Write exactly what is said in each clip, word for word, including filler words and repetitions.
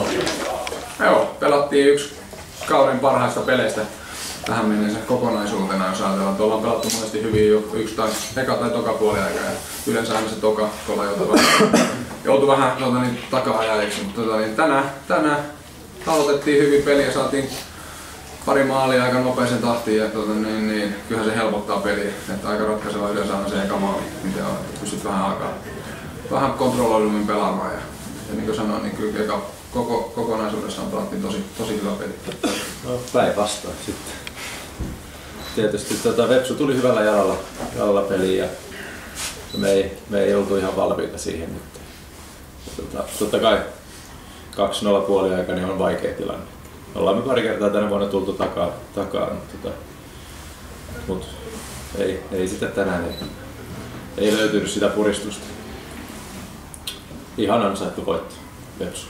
Joo, pelattiin yksi kauden parhaista peleistä tähän mennessä kokonaisuutena, jos ajatellaan, että ollaan pelattu monesti hyvin jo yksi tai eka tai toka puoli aikaa. Yleensä aina se toka tuolla joutui vähän, joutui vähän tuota, niin, taka-ajajaksi, mutta tuota, niin, tänään, tänään aloitettiin hyvin peliä, saatiin pari maalia aika nopeeseen tahtiin ja tuota, niin, niin, kyllähän se helpottaa peliä. Että aika ratkaiseva yleensä aina se eka maali, mitä on, että pystyt vähän aikaa vähän kontrolloidummin pelaamaan. Ja, ja niin kuin sanoin, niin kyllä eka, koko, kokonaisuudessaan pelattiin tosi, tosi hyvä peli. No päinvastoin sitten. Tietysti tuota, Vepsu tuli hyvällä jalalla, jalalla peliin ja me ei, me ei oltu ihan valmiita siihen nyt. Tota, totta kai kaksi nolla puoli aika niin on vaikea tilanne. Ollaan me pari kertaa tänä vuonna tultu takaa, takaa mutta, tota, mut ei, ei sitä tänään ei, ei löytynyt sitä puristusta. Ihan ansaittu voitto Vepsu.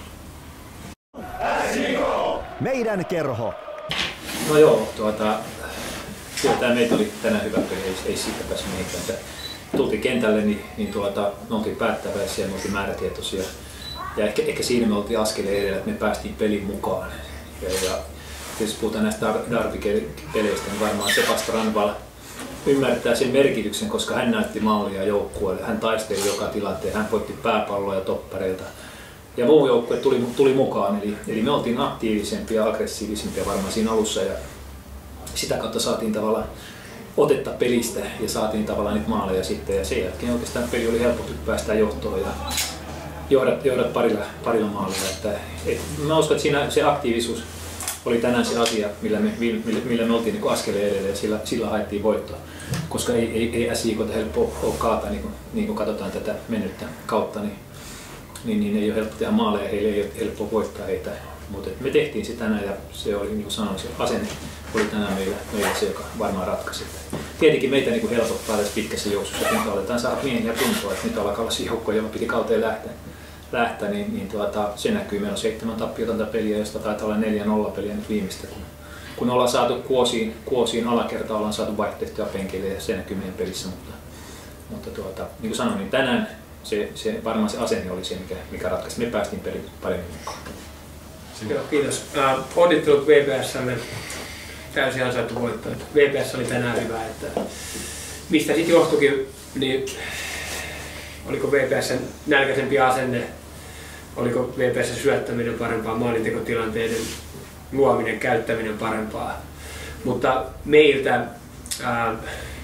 Meidän kerho. No joo, tuota, kyllä tämä meitä oli tänään hyvä peli, ei, ei siitä pääse mihinkään. Tultiin kentälle, niin, niin tuota, me oltiin päättäväisiä, me oltiin määrätietoisia. Ja ehkä, ehkä siinä me oltiin askeleen edellä, että me päästiin pelin mukaan. Ja, ja tietysti puhutaan näistä derby-peleistä, niin varmaan Sebastian Ranval ymmärtää sen merkityksen, koska hän näytti mallia joukkueelle. Hän taisteli joka tilanteen, hän voitti pääpalloja toppareilta. Ja muu joukkue tuli, tuli mukaan, eli, eli me oltiin aktiivisempia ja aggressiivisempia varmaan siinä alussa. Ja sitä kautta saatiin tavallaan otetta pelistä ja saatiin tavallaan niitä maaleja sitten. Ja sen jälkeen oikeastaan peli oli helppo päästä johtoon ja johdat, johdat parilla, parilla maalilla. Että, et, mä uskon, että siinä se aktiivisuus oli tänään se asia, millä me, millä, millä me oltiin niin askeleen edellä ja sillä, sillä haettiin voittoa. Koska ei, ei, ei S J K:ta helppo ole kaata, niin kun, niin kun katsotaan tätä mennyttä kautta, niin, niin, niin ei ole helppo tehdä maaleja, heille ei ole helppo voittaa heitä. Mutta me tehtiin se tänään ja se oli, niin kuin sanoin, se asenne oli tänään meillä, meillä se, joka varmaan ratkaisi. Tietenkin meitä niin kuin helpottaa tässä pitkässä juoksussa, kun aletaan saada miehiä kuntoa, että nyt alkaa olla se joukko, jolla piti kauteen lähteä. lähteä niin, niin tuota, se näkyy. Meillä on seitsemän tappiotonta peliä, josta taitaa olla neljä nolla peliä nyt viimeistä. Kun, kun ollaan saatu kuosiin, kuosiin alakertaan, ollaan saatu vaihtoehtoja penkille ja se näkyy meidän pelissä. Mutta, mutta tuota, niin kuin sanoin, niin tänään se, se, varmaan se asenne oli se, mikä, mikä ratkaisi. Me päästiin pelin paremmin mukaan. Joo, kiitos. Äh, onnittelut V P S:lle. Täysin ansaittu voitto. V P S oli tänään hyvä. Että mistä sitten johtuikin, niin oliko V P S:n nälkäisempi asenne, oliko V P S:n syöttäminen parempaa, maalintekotilanteiden luominen, käyttäminen parempaa. Mutta meiltä ää,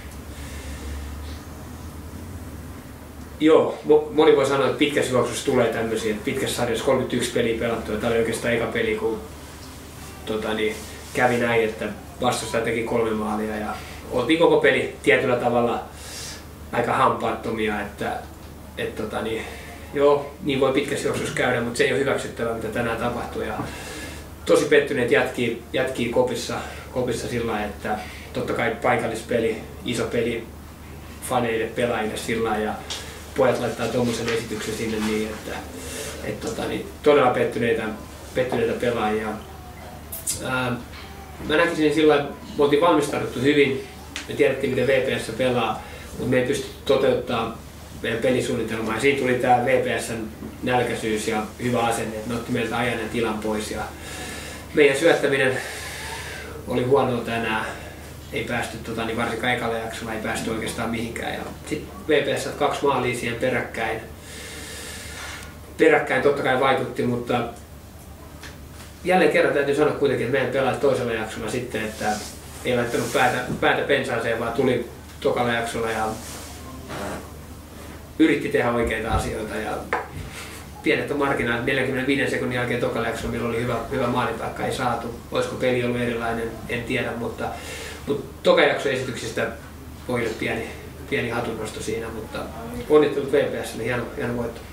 joo, moni voi sanoa, että pitkässä juoksussa tulee tämmöisiä, että pitkässä sarjassa kolmekymmentäyksi peliä pelattua. Tämä oli oikeastaan eka peli, kun tota, niin, kävi näin, että vastustaja teki kolme maalia ja oltiin koko peli tietyllä tavalla aika hampaattomia, että et, tota, niin, joo, niin voi pitkässä juoksussa käydä, mutta se ei ole hyväksyttävää, mitä tänään tapahtui. Ja tosi pettyneet jätkii, jätkii kopissa, kopissa sillä lailla, että totta kai paikallispeli, iso peli faneille, pelaajille sillä lailla, ja pojat laittaa tuommoisen esityksen sinne niin, että et, tota, niin, todella pettyneitä, pettyneitä pelaajia. Ää, mä näkisin sillä lailla, että me oltiin valmistauduttu hyvin, me tiedettiin miten V P S pelaa, mutta me ei pysty toteuttamaan meidän pelisuunnitelmaa. Ja siinä tuli tämä V P S:n nälkäisyys ja hyvä asenne, että ne otti meiltä ajan ja tilan pois. Ja meidän syöttäminen oli huonoa tänään, ei päästy, tota, niin varsinkaan ekalla jaksolla ei päästy oikeastaan mihinkään. Ja sitten V P S kaksi maalia siihen peräkkäin. Peräkkäin totta kai vaikutti, mutta jälleen kerran täytyy sanoa kuitenkin, että meidän pelaajat toisella jaksolla sitten, että ei laittanut päätä, päätä pensaaseen, vaan tuli tokalla jaksolla ja yritti tehdä oikeita asioita. Ja pienet on marginaalit, neljänkymmenenviiden sekunnin jälkeen tokalla jaksolla meillä oli hyvä, hyvä maalipaikka, ei saatu. Olisiko peli ollut erilainen, en tiedä, mutta, mutta toka jakson esityksistä voi olla pieni, pieni hatunnosto siinä, mutta onnittelut V P S:lle, hieno, hieno voitto.